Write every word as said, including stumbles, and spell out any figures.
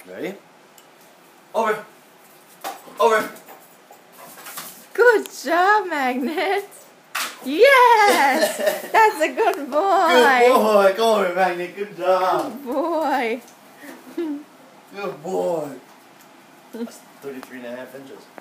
Ready? Over. Over. Good job, Magnet. Yes! That's a good boy. Good boy. Come over, Magnet. Good job. Good boy. Good boy. That's thirty-three and a half inches.